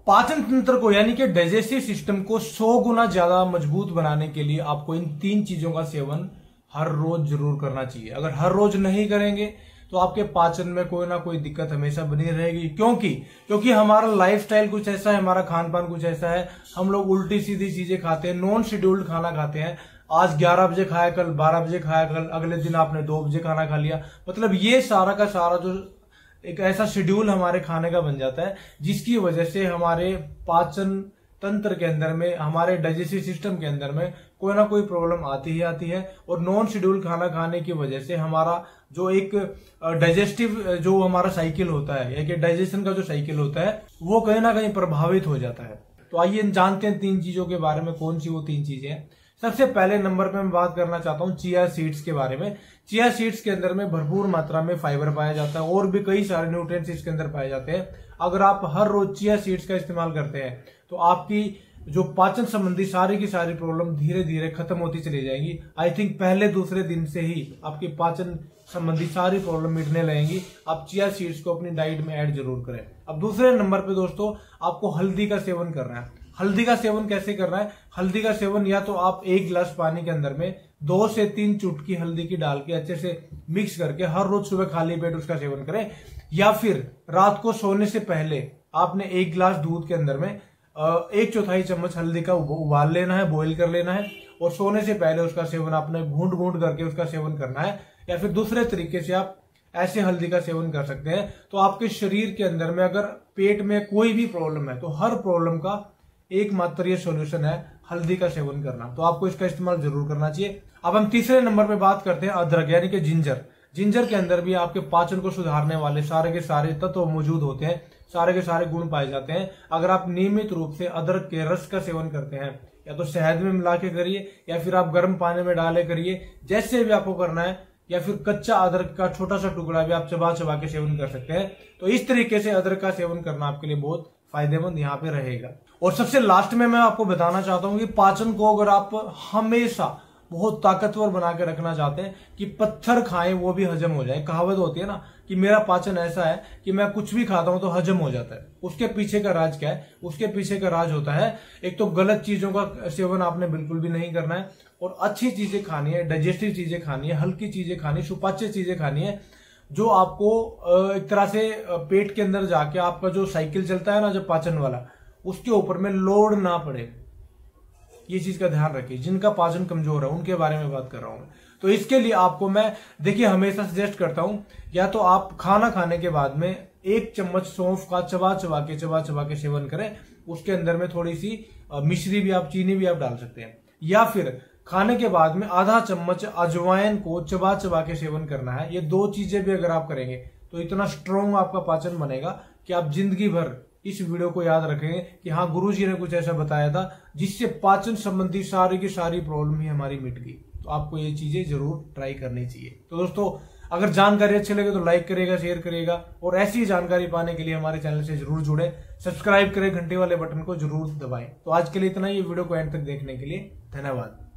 पाचन तंत्र को यानी कि डाइजेस्टिव सिस्टम को 100 गुना ज्यादा मजबूत बनाने के लिए आपको इन 3 चीजों का सेवन हर रोज जरूर करना चाहिए। अगर हर रोज नहीं करेंगे तो आपके पाचन में कोई ना कोई दिक्कत हमेशा बनी रहेगी। क्योंकि हमारा लाइफस्टाइल कुछ ऐसा है, हमारा खान पान कुछ ऐसा है, हम लोग उल्टी सीधी चीजें खाते हैं, नॉन शेड्यूल्ड खाना खाते हैं। आज 11 बजे खाया, कल 12 बजे खाया, कल अगले दिन आपने 2 बजे खाना खा लिया। मतलब ये सारा का सारा जो एक ऐसा शेड्यूल हमारे खाने का बन जाता है, जिसकी वजह से हमारे पाचन तंत्र के अंदर में, हमारे डाइजेस्टिव सिस्टम के अंदर में कोई ना कोई प्रॉब्लम आती ही आती है। और नॉन शेड्यूल खाना खाने की वजह से हमारा जो एक डाइजेस्टिव जो हमारा साइकिल होता है, या कि डाइजेशन का जो साइकिल होता है, वो कहीं ना कहीं प्रभावित हो जाता है। तो आइए जानते हैं 3 चीजों के बारे में, कौन सी वो 3 चीजें हैं। सबसे पहले नंबर पे मैं बात करना चाहता हूँ चिया सीड्स के बारे में। चिया सीड्स के अंदर में भरपूर मात्रा में फाइबर पाया जाता है और भी कई सारे न्यूट्रिएंट्स इसके अंदर पाए जाते हैं। अगर आप हर रोज चिया सीड्स का इस्तेमाल करते हैं तो आपकी जो पाचन संबंधी सारी की सारी प्रॉब्लम धीरे धीरे खत्म होती चली जाएंगी। आई थिंक पहले दूसरे दिन से ही आपकी पाचन संबंधी सारी प्रॉब्लम मिटने लगेंगी। आप चिया सीड्स को अपनी डाइट में ऐड जरूर करें। अब दूसरे नंबर पे दोस्तों, आपको हल्दी का सेवन करना है। हल्दी का सेवन कैसे करना है? हल्दी का सेवन या तो आप 1 गिलास पानी के अंदर में 2 से 3 चुटकी हल्दी की डाल के अच्छे से मिक्स करके हर रोज सुबह खाली पेट उसका सेवन करें। या फिर रात को सोने से पहले आपने 1 गिलास दूध के अंदर में 1/4 चम्मच हल्दी का उबाल लेना है, बॉईल कर लेना है, और सोने से पहले उसका सेवन आपने घूंट घूंट करके उसका सेवन करना है। या फिर दूसरे तरीके से आप ऐसे हल्दी का सेवन कर सकते हैं। तो आपके शरीर के अंदर में अगर पेट में कोई भी प्रॉब्लम है तो हर प्रॉब्लम का एकमात्र ये सॉल्यूशन है हल्दी का सेवन करना। तो आपको इसका इस्तेमाल जरूर करना चाहिए। अब हम तीसरे नंबर पे बात करते हैं अदरक यानी कि जिंजर। जिंजर के अंदर भी आपके पाचन को सुधारने वाले सारे के सारे तत्व मौजूद होते हैं, सारे के सारे गुण पाए जाते हैं। अगर आप नियमित रूप से अदरक के रस का सेवन करते हैं, या तो शहद में मिला के करिए या फिर आप गर्म पानी में डाले करिए, जैसे भी आपको करना है। या फिर कच्चा अदरक का छोटा सा टुकड़ा भी आप चबा चबा के सेवन कर सकते हैं। तो इस तरीके से अदरक का सेवन करना आपके लिए बहुत फायदेमंद यहाँ पे रहेगा। और सबसे लास्ट में मैं आपको बताना चाहता हूँ कि पाचन को अगर आप हमेशा बहुत ताकतवर बना के रखना चाहते हैं कि पत्थर खाएं वो भी हजम हो जाए, कहावत होती है ना कि मेरा पाचन ऐसा है कि मैं कुछ भी खाता हूं तो हजम हो जाता है। उसके पीछे का राज क्या है? उसके पीछे का राज होता है, एक तो गलत चीजों का सेवन आपने बिल्कुल भी नहीं करना है, और अच्छी चीजें खानी है, डाइजेस्टिव चीजें खानी है, हल्की चीजें खानी, सुपाच्य चीजें खानी है, जो आपको एक तरह से पेट के अंदर जाके आपका जो साइकिल चलता है ना, जो पाचन वाला, उसके ऊपर में लोड ना पड़े। ये चीज का ध्यान रखिए। जिनका पाचन कमजोर है उनके बारे में बात कर रहा हूं। तो इसके लिए आपको मैं देखिए हमेशा सजेस्ट करता हूं, या तो आप खाना खाने के बाद में 1 चम्मच सौंफ का चबा चबा के सेवन करें। उसके अंदर में थोड़ी सी मिश्री भी, आप चीनी भी आप डाल सकते हैं। या फिर खाने के बाद में आधा चम्मच अजवाइन को चबा चबा के सेवन करना है। ये 2 चीजें भी अगर आप करेंगे तो इतना स्ट्रॉन्ग आपका पाचन बनेगा कि आप जिंदगी भर इस वीडियो को याद रखेंगे कि हाँ, गुरुजी ने कुछ ऐसा बताया था जिससे पाचन संबंधी सारी की सारी प्रॉब्लम ही हमारी मिट गई। तो आपको ये चीजें जरूर ट्राई करनी चाहिए। तो दोस्तों, अगर जानकारी अच्छी लगे तो लाइक करिएगा, शेयर करिएगा, और ऐसी जानकारी पाने के लिए हमारे चैनल से जरूर जुड़े, सब्सक्राइब करें, घंटे वाले बटन को जरूर दबाएं। तो आज के लिए इतना ही। वीडियो को एंड तक देखने के लिए धन्यवाद।